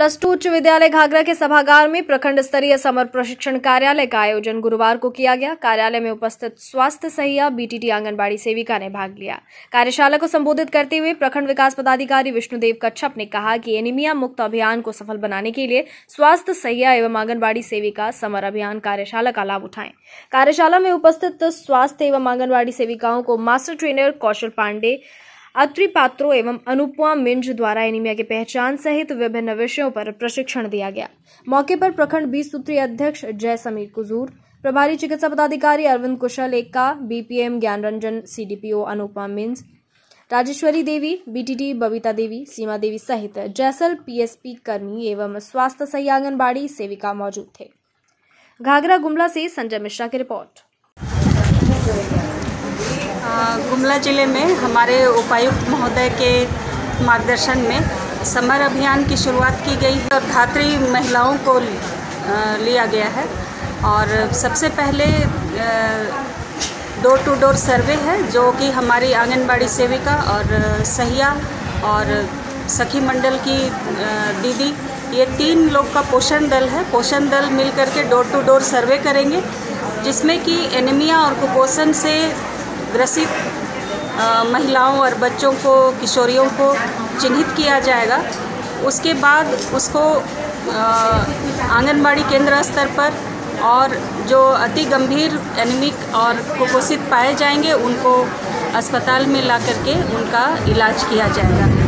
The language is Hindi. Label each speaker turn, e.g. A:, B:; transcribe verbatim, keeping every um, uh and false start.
A: प्लस टू उच्च विद्यालय घाघरा के सभागार में प्रखंड स्तरीय समर प्रशिक्षण कार्यालय का आयोजन गुरुवार को किया गया। कार्यालय में उपस्थित स्वास्थ्य सहिया बीटीटी आंगनबाड़ी सेविका ने भाग लिया। कार्यशाला को संबोधित करते हुए प्रखंड विकास पदाधिकारी विष्णुदेव कच्छप ने कहा कि एनीमिया मुक्त अभियान को सफल बनाने के लिए स्वास्थ्य सहिया एवं आंगनबाड़ी सेविका समर अभियान कार्यशाला का लाभ उठाएं। कार्यशाला में उपस्थित स्वास्थ्य एवं आंगनबाड़ी सेविकाओं को मास्टर ट्रेनर कौशल पांडे, अत्रि पात्रों एवं अनुपमा मिंज द्वारा एनीमिया की पहचान सहित विभिन्न विषयों पर प्रशिक्षण दिया गया। मौके पर प्रखंड बीस सूत्रीय अध्यक्ष जय समीर कुजूर, प्रभारी चिकित्सा पदाधिकारी अरविंद कुशल Ekka, BPM Gyan Ranjan, CDPO Anupama Minj, Rajeshwari Devi, BTT Babita Devi, Seema Devi सहित जैसल पीएसपी कर्मी एवं स्वास्थ्य सही आंगनबाड़ी सेविका मौजूद थे। घाघरा गुमला से संजय मिश्रा की रिपोर्ट।
B: गुमला जिले में हमारे उपायुक्त महोदय के मार्गदर्शन में समर अभियान की शुरुआत की गई है और धात्री महिलाओं को लिया गया है। और सबसे पहले डोर टू डोर सर्वे है जो कि हमारी आंगनबाड़ी सेविका और सहिया और सखी मंडल की दीदी, ये तीन लोग का पोषण दल है। पोषण दल मिल करके डोर टू डोर सर्वे करेंगे, जिसमें कि एनीमिया और कुपोषण से ग्रसित महिलाओं और बच्चों को, किशोरियों को चिन्हित किया जाएगा। उसके बाद उसको आंगनबाड़ी केंद्र स्तर पर और जो अति गंभीर एनीमिक और कुपोषित पाए जाएंगे उनको अस्पताल में ला करके उनका इलाज किया जाएगा।